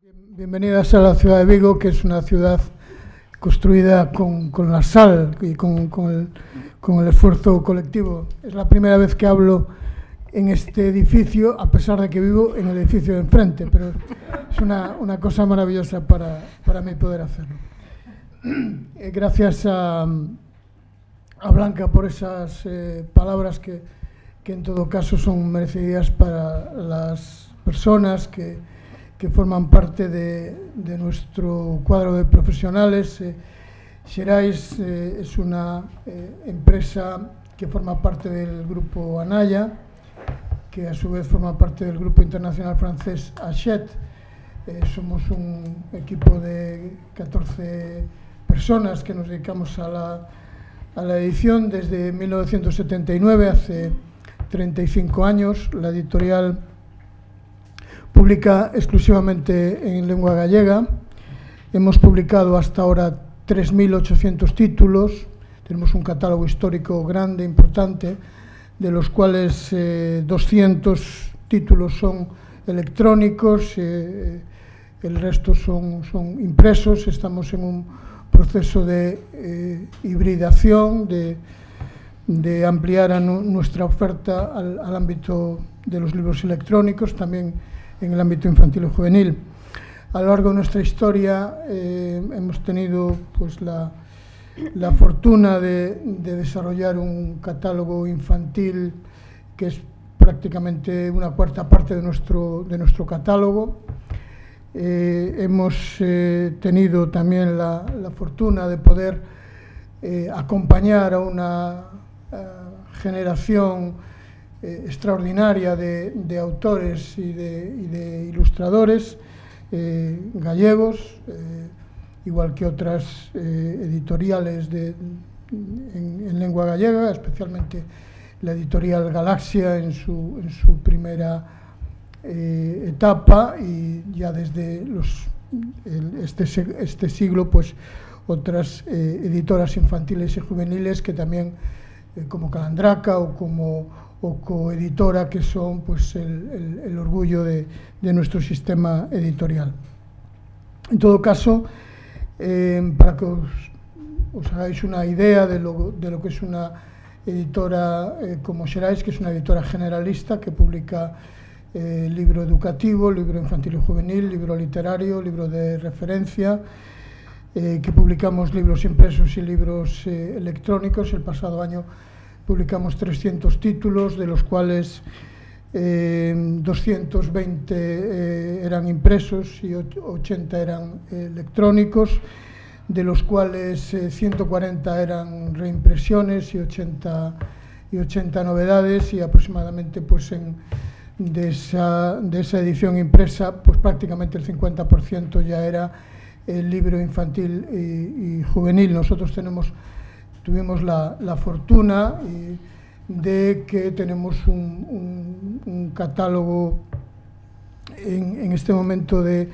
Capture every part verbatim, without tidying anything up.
Bienvenidas a la ciudad de Vigo, que es una ciudad construida con, con la sal y con, con, el, con el esfuerzo colectivo. Es la primera vez que hablo en este edificio, a pesar de que vivo en el edificio de enfrente, pero es una, una cosa maravillosa para, para mí poder hacerlo. Gracias a, a Blanca por esas eh, palabras que, que en todo caso son merecidas para las personas que que forman parte de, de nuestro cuadro de profesionales. Eh, Xerais eh, es una eh, empresa que forma parte del grupo Anaya, que a su vez forma parte del grupo internacional francés Hachette. Eh, somos un equipo de catorce personas que nos dedicamos a la, a la edición desde mil novecientos setenta y nueve, hace treinta y cinco años. La editorial publica exclusivamente en lengua gallega. Hemos publicado hasta ahora tres mil ochocientos títulos. Tenemos un catálogo histórico grande, importante, de los cuales eh, doscientos títulos son electrónicos, eh, el resto son, son impresos. Estamos en un proceso de eh, hibridación, de, de ampliar a nu nuestra oferta al, al ámbito de los libros electrónicos, también en el ámbito infantil y juvenil. A lo largo de nuestra historia eh, hemos tenido pues, la, la fortuna de, de desarrollar un catálogo infantil que es prácticamente una cuarta parte de nuestro, de nuestro catálogo. Eh, hemos eh, tenido también la, la fortuna de poder eh, acompañar a una a generación Eh, extraordinaria de, de autores y de, y de ilustradores eh, gallegos, eh, igual que otras eh, editoriales de, en, en lengua gallega, especialmente la editorial Galaxia en su, en su primera eh, etapa, y ya desde los, el, este, este siglo pues otras eh, editoras infantiles y juveniles que también eh, como Calandraca o como o coeditora, que son pues, el, el, el orgullo de, de nuestro sistema editorial. En todo caso, eh, para que os, os hagáis una idea de lo, de lo que es una editora eh, como Xerais, que es una editora generalista que publica eh, libro educativo, libro infantil y juvenil, libro literario, libro de referencia, eh, que publicamos libros impresos y libros eh, electrónicos. El pasado año publicamos trescientos títulos, de los cuales eh, doscientos veinte eh, eran impresos y ochenta eran eh, electrónicos, de los cuales eh, ciento cuarenta eran reimpresiones y ochenta, y ochenta novedades, y aproximadamente pues, en, de, esa, de esa edición impresa pues, prácticamente el cincuenta por ciento ya era el libro infantil y, y juvenil. Nosotros tenemos Tuvimos la, la fortuna eh, de que tenemos un, un, un catálogo en, en este momento de,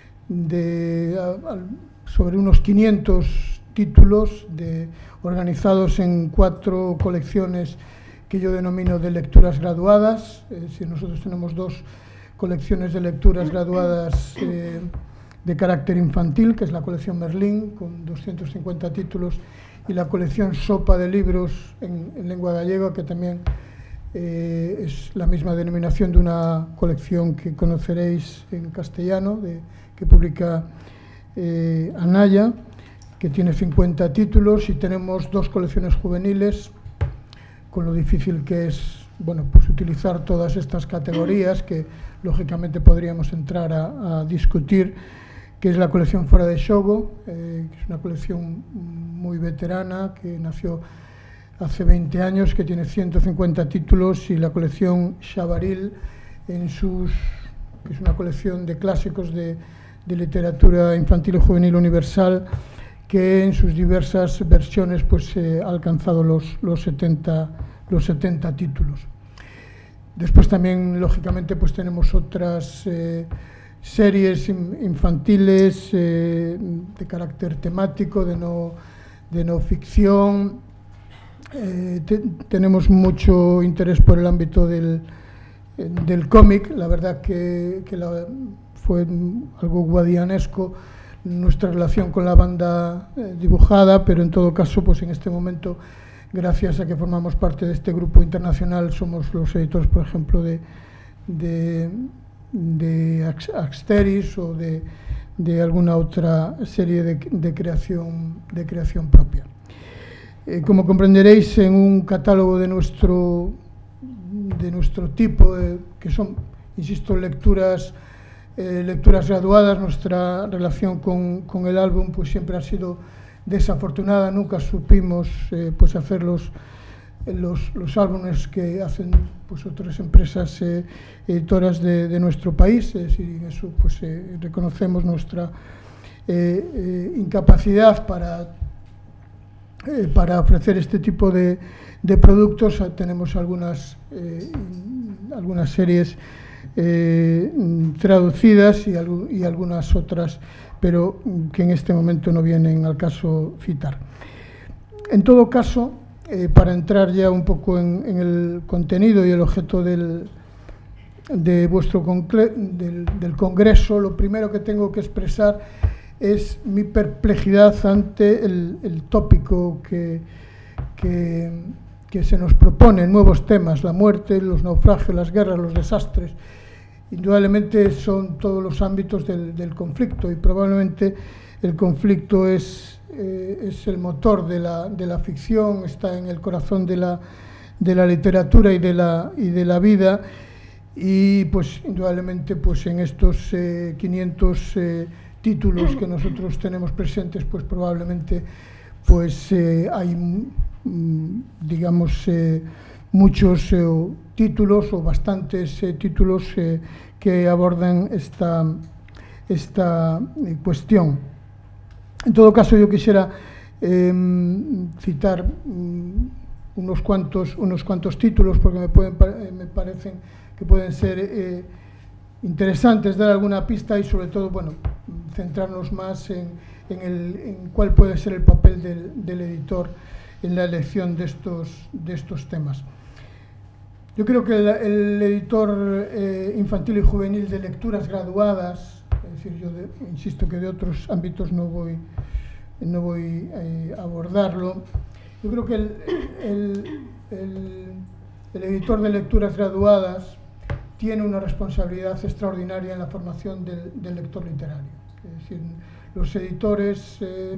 de a, a, sobre unos quinientos títulos de, organizados en cuatro colecciones que yo denomino de lecturas graduadas. Es decir, nosotros tenemos dos colecciones de lecturas graduadas eh, de carácter infantil, que es la colección Merlín, con doscientos cincuenta títulos, y la colección Sopa de libros en, en lengua gallega, que también eh, es la misma denominación de una colección que conoceréis en castellano, de, que publica eh, Anaya, que tiene cincuenta títulos, y tenemos dos colecciones juveniles, con lo difícil que es bueno, pues utilizar todas estas categorías, que lógicamente podríamos entrar a, a discutir, que es la colección Fora de Xogo, eh, que es una colección muy veterana, que nació hace veinte años, que tiene ciento cincuenta títulos, y la colección Xabaril, en sus, que es una colección de clásicos de, de literatura infantil y juvenil universal, que en sus diversas versiones pues, eh, ha alcanzado los, los, setenta, los setenta títulos. Después también, lógicamente, pues tenemos otras eh, series infantiles eh, de carácter temático, de no, de no ficción. Eh, te, tenemos mucho interés por el ámbito del, del cómic. La verdad que, que la fue algo guadianesco nuestra relación con la banda eh, dibujada, pero en todo caso, pues en este momento, gracias a que formamos parte de este grupo internacional, somos los editores, por ejemplo, de, de, de Axteris o de, de alguna otra serie de, de, creación, de creación propia. Eh, como comprenderéis, en un catálogo de nuestro, de nuestro tipo, eh, que son, insisto, lecturas Eh, lecturas graduadas, nuestra relación con, con el álbum pues siempre ha sido desafortunada, nunca supimos eh, pues hacer los, los, los álbumes que hacen pues otras empresas eh, editoras de, de nuestro país, es decir, en eso pues eh, reconocemos nuestra eh, eh, incapacidad para, eh, para ofrecer este tipo de, de productos. Tenemos algunas, eh, algunas series Eh, traducidas y, algo, y algunas otras, pero que en este momento no vienen al caso citar. En todo caso, eh, para entrar ya un poco en, en el contenido y el objeto del, de vuestro del, del congreso, lo primero que tengo que expresar es mi perplejidad ante el, el tópico que, que, que se nos propone, nuevos temas, la muerte, los naufragios, las guerras, los desastres. Indudablemente son todos los ámbitos del, del conflicto, y probablemente el conflicto es, eh, es el motor de la, de la ficción, está en el corazón de la, de la literatura y de la, y de la vida, y pues indudablemente pues en estos eh, quinientos eh, títulos que nosotros tenemos presentes, pues probablemente pues eh, hay mm, digamos eh, muchos eh, títulos o bastantes eh, títulos eh, que abordan esta, esta eh, cuestión. En todo caso, yo quisiera eh, citar mm, unos, cuantos, unos cuantos títulos, porque me, pueden, me parecen que pueden ser eh, interesantes, dar alguna pista y sobre todo, bueno, centrarnos más en, en, el, en cuál puede ser el papel del, del editor en la elección de estos, de estos temas. Yo creo que el, el editor eh, infantil y juvenil de lecturas graduadas, es decir, yo de, insisto que de otros ámbitos no voy, no voy eh, a abordarlo. Yo creo que el, el, el, el editor de lecturas graduadas tiene una responsabilidad extraordinaria en la formación del, del lector literario. Es decir, los editores, eh,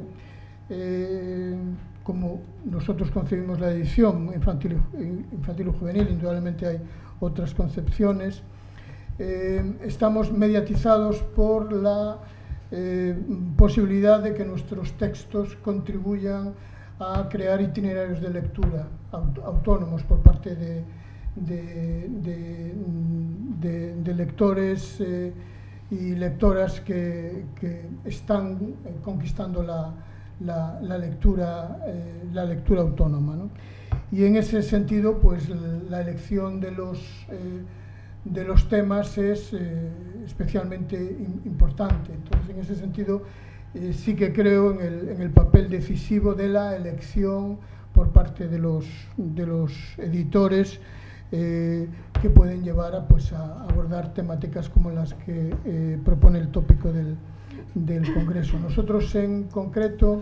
eh, como nosotros concebimos la edición infantil y, infantil y juvenil, indudablemente hay otras concepciones, eh, estamos mediatizados por la eh, posibilidad de que nuestros textos contribuyan a crear itinerarios de lectura aut autónomos por parte de, de, de, de, de lectores eh, y lectoras que, que están eh, conquistando la La, la, lectura, eh, la lectura autónoma, ¿no? Y en ese sentido, pues la elección de los, eh, de los temas es eh, especialmente in, importante. Entonces, en ese sentido, eh, sí que creo en el, en el papel decisivo de la elección por parte de los, de los editores eh, que pueden llevar a, pues, a abordar temáticas como las que eh, propone el tópico del del Congreso. Nosotros en concreto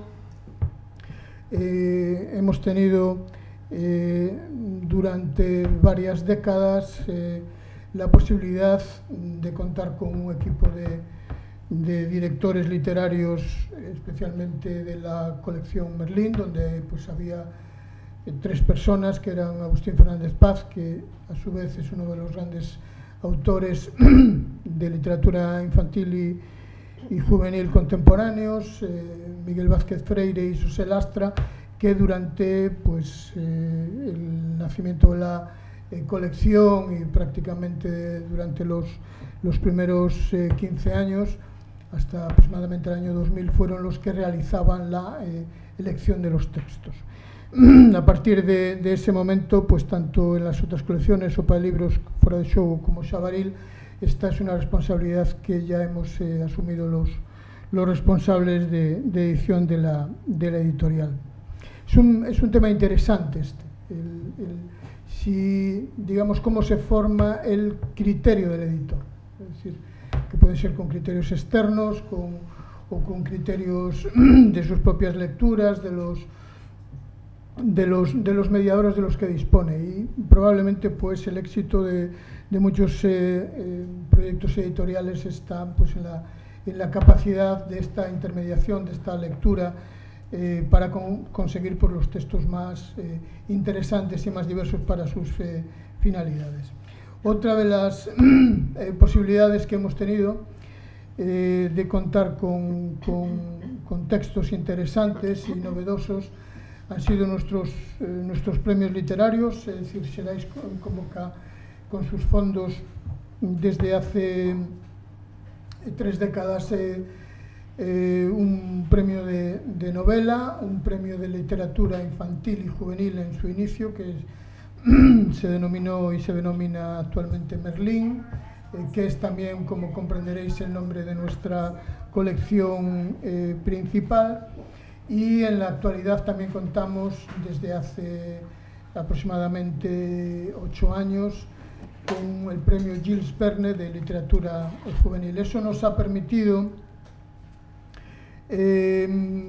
eh, hemos tenido eh, durante varias décadas eh, la posibilidad de contar con un equipo de, de directores literarios, especialmente de la colección Merlín, donde pues había eh, tres personas, que eran Agustín Fernández Paz, que a su vez es uno de los grandes autores de literatura infantil y y juvenil contemporáneos, eh, Miguel Vázquez Freire y José Lastra, que durante pues, eh, el nacimiento de la eh, colección y prácticamente durante los, los primeros eh, quince años, hasta aproximadamente el año dos mil, fueron los que realizaban la eh, elección de los textos. A partir de, de ese momento, pues tanto en las otras colecciones, Sopa de Libros, Fuera de Show como Xabaril, esta es una responsabilidad que ya hemos eh, asumido los, los responsables de, de edición de la, de la editorial. Es un, es un tema interesante este, el, el, si, digamos, cómo se forma el criterio del editor. Es decir, que puede ser con criterios externos con, o con criterios de sus propias lecturas, de los, de los, de los mediadores de los que dispone. Y probablemente pues, el éxito de, de muchos eh, eh, proyectos editoriales está pues, en, la, en la capacidad de esta intermediación, de esta lectura, Eh, para con, conseguir por los textos más eh, interesantes y más diversos para sus eh, finalidades. Otra de las eh, posibilidades que hemos tenido eh, de contar con, con, con textos interesantes y novedosos han sido nuestros, eh, nuestros premios literarios, es decir, Xerais convoca con sus fondos desde hace tres décadas eh, Eh, un premio de, de novela, un premio de literatura infantil y juvenil en su inicio, que es, se denominó y se denomina actualmente Merlín, eh, que es también, como comprenderéis, el nombre de nuestra colección eh, principal. Y en la actualidad también contamos, desde hace aproximadamente ocho años, con el premio Jules Verne de literatura juvenil. Eso nos ha permitido Eh,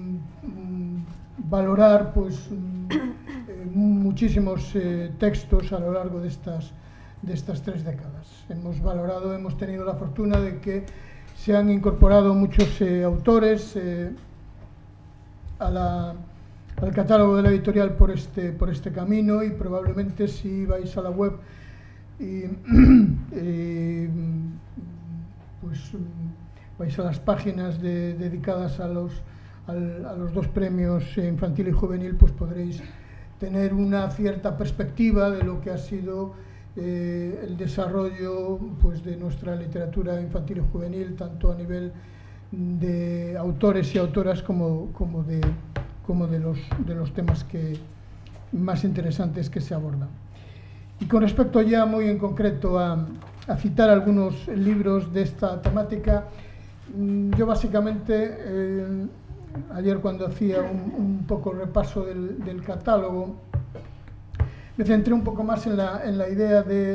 valorar pues, eh, muchísimos eh, textos a lo largo de estas, de estas tres décadas. Hemos valorado, hemos tenido la fortuna de que se han incorporado muchos eh, autores eh, a la, al catálogo de la editorial por este, por este camino, y probablemente si vais a la web y, eh, pues vais a las páginas de, dedicadas a los, al, a los dos premios infantil y juvenil, pues podréis tener una cierta perspectiva de lo que ha sido eh, el desarrollo pues, de nuestra literatura infantil y juvenil, tanto a nivel de autores y autoras como, como, de, como de, los, de los temas que, más interesantes que se abordan. Y con respecto ya muy en concreto a, a citar algunos libros de esta temática, yo básicamente, eh, ayer cuando hacía un, un poco repaso del, del catálogo, me centré un poco más en la, en la idea de,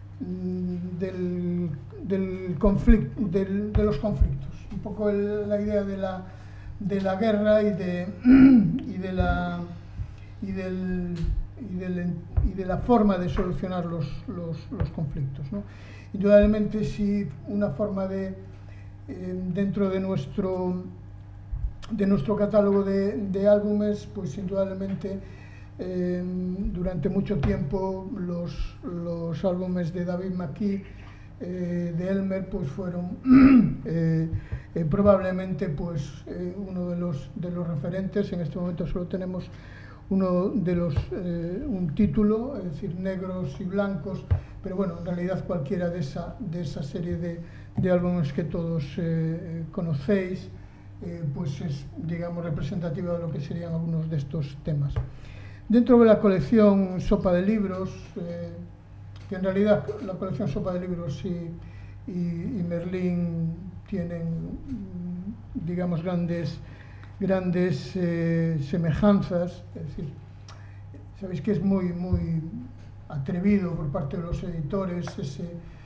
del, del conflicto, del, de los conflictos, un poco el, la idea de la, de la guerra y de, y de, la, y del, y del, y de la forma de solucionar los, los, los conflictos, ¿no? Indudablemente, si una forma de dentro de nuestro, de nuestro catálogo de, de álbumes, pues indudablemente eh, durante mucho tiempo los, los álbumes de David McKee, eh, de Elmer, pues fueron eh, eh, probablemente pues, eh, uno de los, de los referentes. En este momento solo tenemos uno de los, eh, un título, es decir, Negros y Blancos, pero bueno, en realidad cualquiera de esa, de esa serie de, de álbumes que todos eh, conocéis, eh, pues es, digamos, representativa de lo que serían algunos de estos temas. Dentro de la colección Sopa de Libros, eh, que en realidad la colección Sopa de Libros y, y, y Merlín tienen, digamos, grandes, grandes eh, semejanzas, es decir, sabéis que es muy, muy atrevido por parte de los editores ese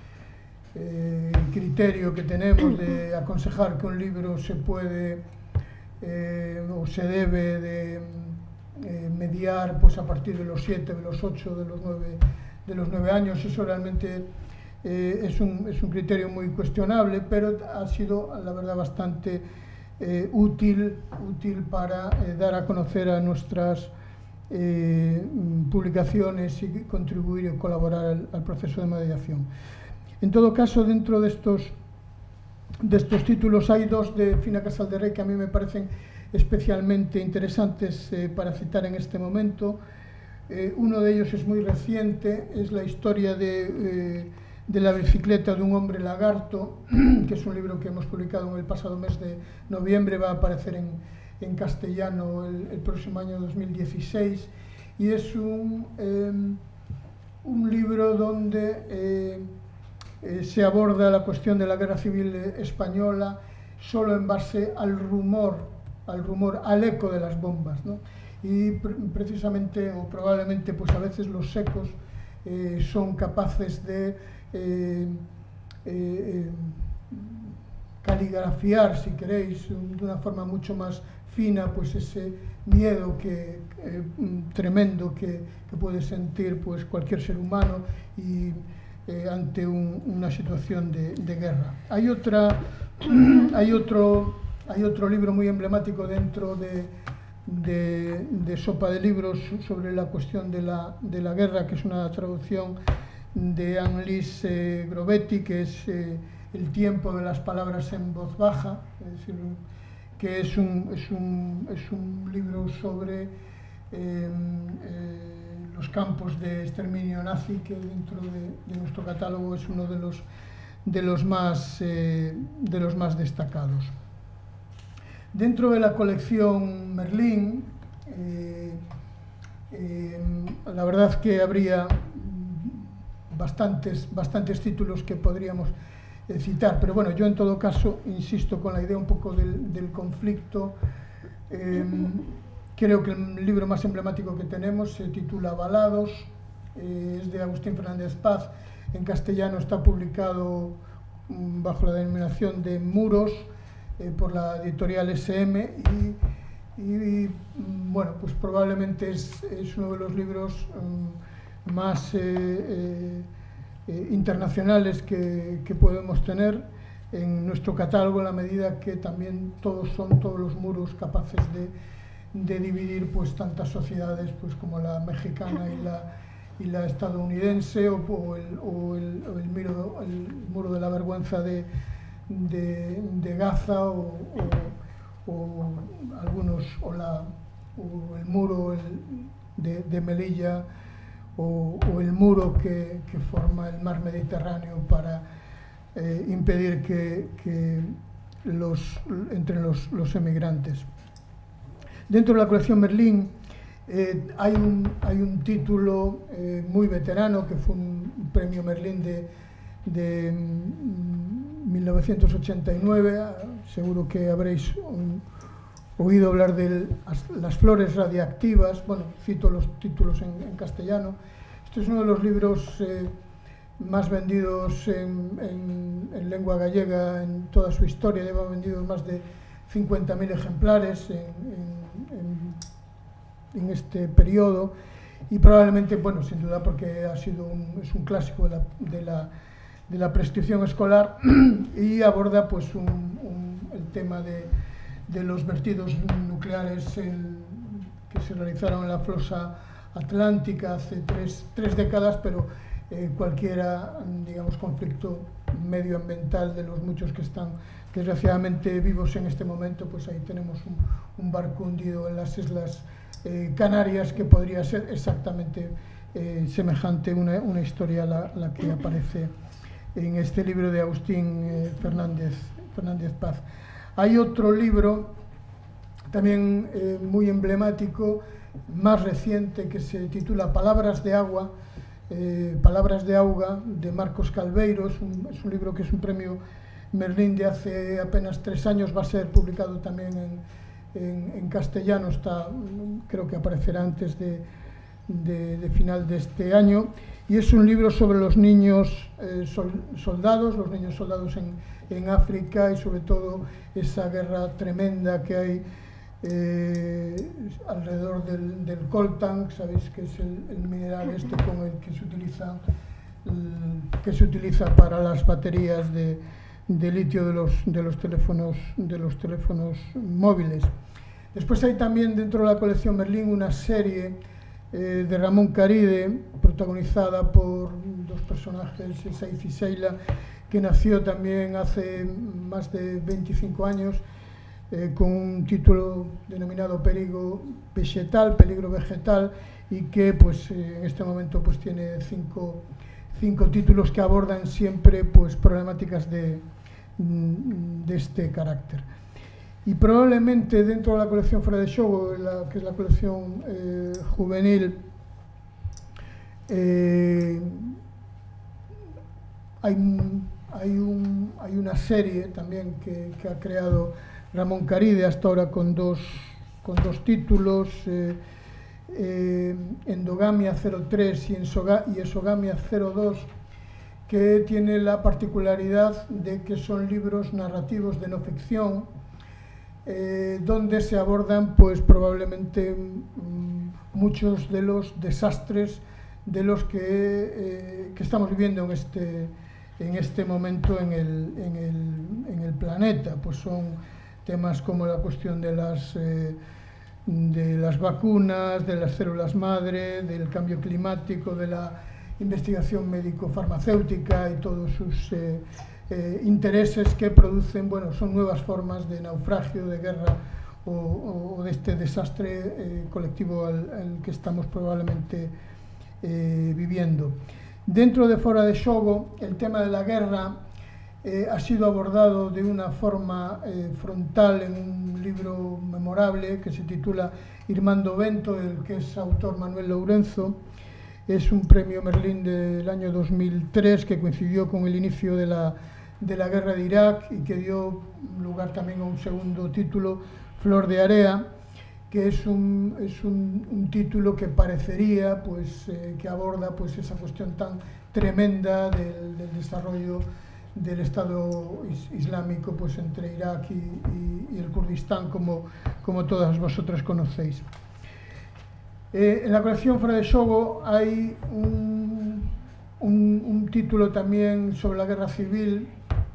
eh, criterio que tenemos de aconsejar que un libro se puede eh, o se debe de eh, mediar pues a partir de los siete, de los ocho, de los nueve, de los nueve años. Eso realmente eh, es, un, es un criterio muy cuestionable, pero ha sido, la verdad, bastante eh, útil, útil para eh, dar a conocer a nuestras Eh, publicaciones y contribuir y colaborar al, al proceso de mediación. En todo caso, dentro de estos, de estos títulos hay dos de Fina Casal de Rey que a mí me parecen especialmente interesantes eh, para citar en este momento. Eh, uno de ellos es muy reciente, es la historia de, eh, de la bicicleta de un hombre lagarto, que es un libro que hemos publicado en el pasado mes de noviembre, va a aparecer en en castellano el, el próximo año dos mil dieciséis, y es un, eh, un libro donde eh, eh, se aborda la cuestión de la guerra civil española solo en base al rumor, al rumor, al eco de las bombas, ¿no? Y pr precisamente o probablemente pues a veces los ecos eh, son capaces de eh, eh, caligrafiar, si queréis, de una forma mucho más fina, pues ese miedo que, eh, tremendo que, que puede sentir pues cualquier ser humano y eh, ante un, una situación de, de guerra. Hay otra, hay otro, hay otro libro muy emblemático dentro de, de, de Sopa de Libros sobre la cuestión de la, de la guerra, que es una traducción de Annelies eh, Grobetti, que es eh, El tiempo de las palabras en voz baja, es decir, que es un, es un, es un libro sobre eh, eh, los campos de exterminio nazi, que dentro de, de nuestro catálogo es uno de los, de los, más, eh, de los más destacados. Dentro de la colección Merlín, eh, eh, la verdad que habría bastantes, bastantes títulos que podríamos eh, citar, pero bueno, yo en todo caso insisto con la idea un poco del, del conflicto. Eh, creo que el libro más emblemático que tenemos se titula Balados, eh, es de Agustín Fernández Paz, en castellano está publicado mm, bajo la denominación de Muros, eh, por la editorial S M, y, y bueno, pues probablemente es, es uno de los libros um, más eh, eh, eh, internacionales que, que podemos tener en nuestro catálogo, en la medida que también todos son todos los muros capaces de, de dividir pues tantas sociedades pues como la mexicana y la, y la estadounidense, o, o, el, o, el, o el, muro, el muro de la vergüenza de, de, de Gaza, o, o, o algunos, o, la, o el muro el, de, de Melilla, o, o el muro que, que forma el mar Mediterráneo para eh, impedir que, que los, entre los, los emigrantes. Dentro de la colección Merlín eh, hay, un, hay un título eh, muy veterano, que fue un premio Merlín de, de mil novecientos ochenta y nueve, seguro que habréis um, oído hablar de Las flores radiactivas. Bueno, cito los títulos en, en castellano. Este es uno de los libros eh, más vendidos en, en, en lengua gallega en toda su historia. Lleva vendidos más de cincuenta mil ejemplares en, en, en, en este periodo, y probablemente, bueno, sin duda porque ha sido un, es un clásico de la, de la, de la prescripción escolar, y aborda pues un, un, el tema de, de los vertidos nucleares en, que se realizaron en la fosa atlántica hace tres, tres décadas, pero eh, cualquiera, digamos, conflicto medioambiental de los muchos que están desgraciadamente vivos en este momento, pues ahí tenemos un, un barco hundido en las Islas eh, Canarias, que podría ser exactamente eh, semejante una, una historia a la, la que aparece en este libro de Agustín eh, Fernández, Fernández Paz. Hay otro libro también eh, muy emblemático, más reciente, que se titula Palabras de agua, eh, Palabras de auga, de Marcos Calveiro. Es un, es un libro que es un premio Merlín de hace apenas tres años, va a ser publicado también en, en, en castellano, está, creo que aparecerá antes de, de, de final de este año, y es un libro sobre los niños eh, sol, soldados, los niños soldados en, en África, y sobre todo esa guerra tremenda que hay eh, alrededor del, del coltan. Sabéis que es el, el mineral este con el que se utiliza, el, que se utiliza para las baterías de de litio de los, de los teléfonos, de los teléfonos móviles. Después hay también dentro de la colección Merlín una serie eh, de Ramón Caride, protagonizada por dos personajes, Saiz y Seila, que nació también hace más de veinticinco años, eh, con un título denominado Peligro Vegetal, Peligro Vegetal, y que pues eh, en este momento pues tiene cinco, cinco títulos que abordan siempre pues problemáticas de de este carácter. Y probablemente dentro de la colección Fuera de Xogo, la, que es la colección eh, juvenil, eh, hay, hay, un, hay una serie también que, que ha creado Ramón Caride, hasta ahora con dos, con dos títulos, eh, eh, Endogamia cero tres y, Ensoga, y Esogamia cero dos, que tiene la particularidad de que son libros narrativos de no ficción, eh, donde se abordan pues probablemente mm, muchos de los desastres de los que, eh, que estamos viviendo en este, en este momento en el, en, el, en el planeta. Pues son temas como la cuestión de las, eh, de las vacunas, de las células madre, del cambio climático, de la investigación médico-farmacéutica y todos sus eh, eh, intereses que producen, bueno, son nuevas formas de naufragio, de guerra o, o de este desastre eh, colectivo al, al que estamos probablemente eh, viviendo. Dentro de Fora de Xogo, el tema de la guerra eh, ha sido abordado de una forma eh, frontal en un libro memorable que se titula Irmando Vento, del que es autor Manuel Lourenzo. Es un premio Merlín del año dos mil tres que coincidió con el inicio de la, de la guerra de Irak y que dio lugar también a un segundo título, Flor de Area, que es un, es un, un título que parecería pues, eh, que aborda pues, esa cuestión tan tremenda del, del desarrollo del Estado Islámico pues, entre Irak y, y, y el Kurdistán, como, como todas vosotras conocéis. Eh, en la colección Fora de Xogo hay un, un, un título también sobre la guerra civil.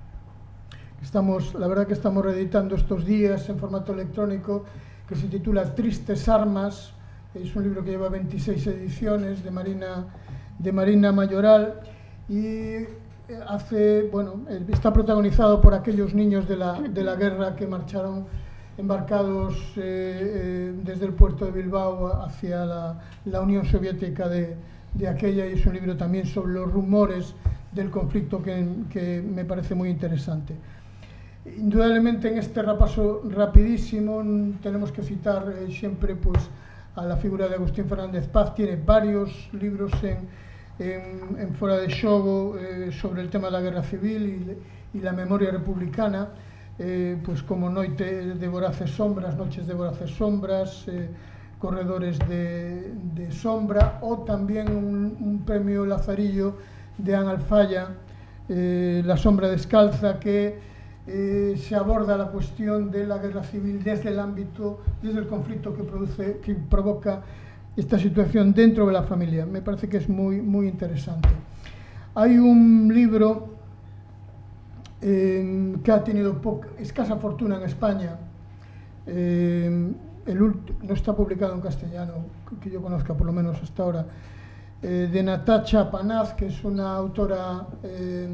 Estamos, la verdad que estamos reeditando estos días en formato electrónico, que se titula Tristes Armas. Es un libro que lleva veintiséis ediciones, de Marina, de Marina Mayoral, y hace, bueno, está protagonizado por aquellos niños de la, de la guerra que marcharon embarcados eh, eh, desde el puerto de Bilbao hacia la, la Unión Soviética de, de aquella, y es un libro también sobre los rumores del conflicto que, que me parece muy interesante. Indudablemente en este repaso rapidísimo tenemos que citar eh, siempre pues, a la figura de Agustín Fernández Paz. Tiene varios libros en, en, en Fora de Xogo eh, sobre el tema de la guerra civil y, y la memoria republicana. Eh, pues como Noite de Voraces Sombras, Noches de Voraces Sombras, eh, Corredores de, de Sombra, o también un, un premio Lazarillo de Ana Alfaya, eh, La Sombra Descalza, que eh, se aborda la cuestión de la guerra civil desde el ámbito, desde el conflicto que, produce, que provoca esta situación dentro de la familia. Me parece que es muy, muy interesante. Hay un libro Eh, que ha tenido poca, escasa fortuna en España, eh, el no está publicado en castellano, que yo conozca por lo menos hasta ahora, eh, de Natacha Panaz, que es una autora eh,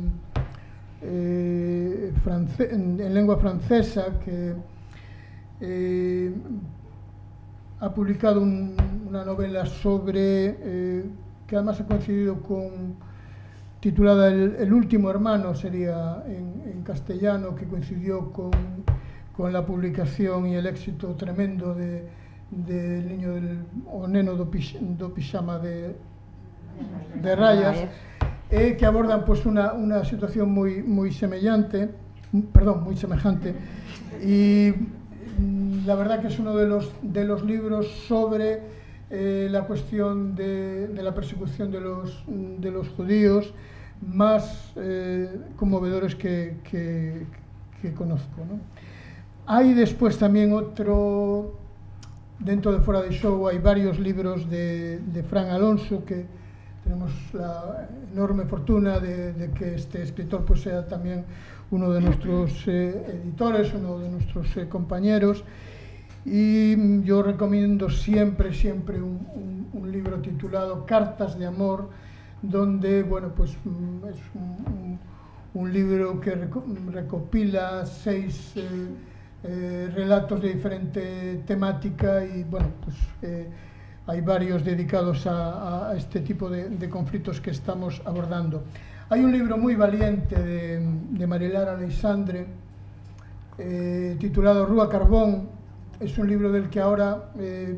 eh, france, en, en lengua francesa, que eh, ha publicado un, una novela sobre, eh, que además ha coincidido con, titulada El, el último hermano, sería en, en castellano, que coincidió con, con la publicación y el éxito tremendo de, de El niño del, o neno do, pix, do pixama de, de rayas, eh, que abordan pues, una, una situación muy, muy semejante, perdón, muy semejante, y la verdad que es uno de los, de los libros sobre eh, la cuestión de, de la persecución de los, de los judíos más eh, conmovedores que, que, que conozco, ¿no? Hay después también otro, dentro de Fora de Xogo hay varios libros de, de Fran Alonso, que tenemos la enorme fortuna de, de que este escritor pues, sea también uno de nuestros eh, editores, uno de nuestros eh, compañeros, y yo recomiendo siempre, siempre un, un, un libro titulado Cartas de Amor, donde, bueno, pues es un, un libro que recopila seis eh, eh, relatos de diferente temática y, bueno, pues eh, hay varios dedicados a, a este tipo de, de conflictos que estamos abordando. Hay un libro muy valiente de, de Marilar Aleixandre, eh, titulado Rúa Carbón. Es un libro del que ahora eh,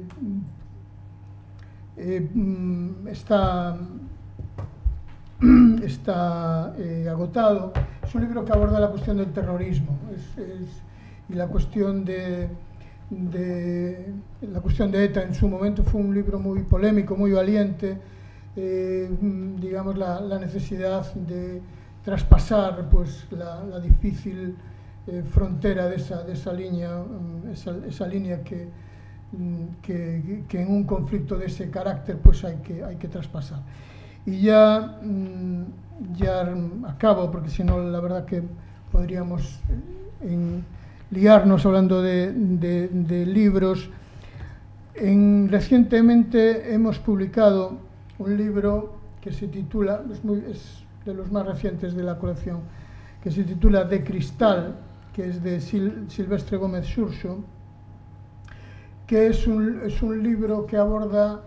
eh, está... está eh, agotado. Es un libro que aborda la cuestión del terrorismo es, es, y la cuestión de, de la cuestión de ETA en su momento. Fue un libro muy polémico, muy valiente, eh, digamos, la, la necesidad de traspasar pues, la, la difícil eh, frontera de esa, de esa línea, esa, esa línea que, que, que en un conflicto de ese carácter pues hay que, hay que traspasar. Y ya, ya acabo, porque si no, la verdad que podríamos en, liarnos hablando de, de, de libros. En, recientemente hemos publicado un libro que se titula, es, muy, es de los más recientes de la colección, que se titula De Cristal, que es de Sil, Silvestre Gómez Xurxo, que es un, es un libro que aborda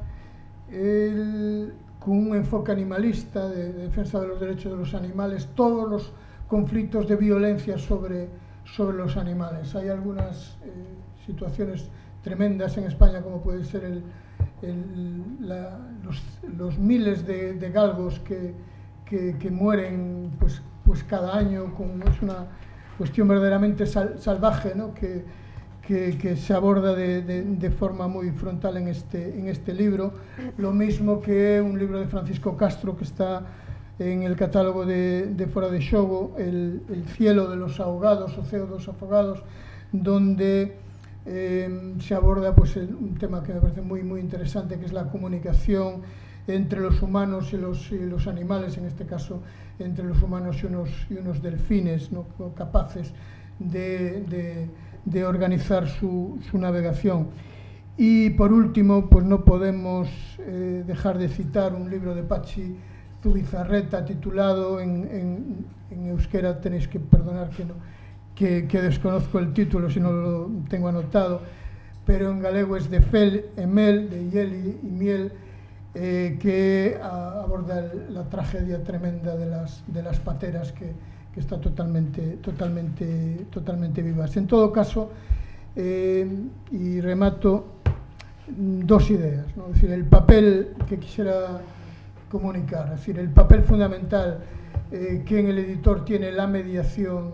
el, con un enfoque animalista, de, de defensa de los derechos de los animales, todos los conflictos de violencia sobre, sobre los animales. Hay algunas eh, situaciones tremendas en España, como puede ser el, el, la, los, los miles de, de galgos que, que, que mueren pues, pues cada año. Con, es una cuestión verdaderamente sal, salvaje, ¿no? que, que, que se aborda de, de, de forma muy frontal en este, en este libro. Lo mismo que un libro de Francisco Castro que está en el catálogo de, de Fora de Xogo, el, el cielo de los ahogados, o ceo dos afogados, donde eh, se aborda pues, el, un tema que me parece muy, muy interesante, que es la comunicación entre los humanos y los, y los animales, en este caso entre los humanos y unos, y unos delfines, ¿no? capaces de, de, de organizar su, su navegación. Y por último, pues no podemos eh, dejar de citar un libro de Patxi Zubizarreta titulado, en, en, en euskera tenéis que perdonar que, no, que, que desconozco el título si no lo tengo anotado, pero en galego es De Fel e Mel, de hiel y, y miel, eh, que a, aborda el, la tragedia tremenda de las, de las pateras que, que está totalmente, totalmente, totalmente vivas. En todo caso, eh, y remato, dos ideas, ¿no? Es decir, el papel que quisiera comunicar, es decir, el papel fundamental eh, que en el editor tiene la mediación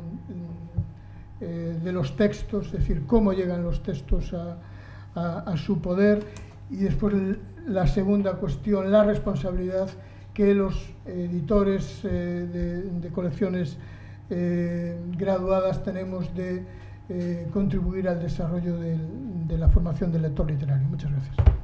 eh, de los textos, es decir, cómo llegan los textos a, a, a su poder, y después la segunda cuestión, la responsabilidad que los editores eh, de, de colecciones eh, graduadas tenemos de eh, contribuir al desarrollo del, de la formación del lector literario. Muchas gracias.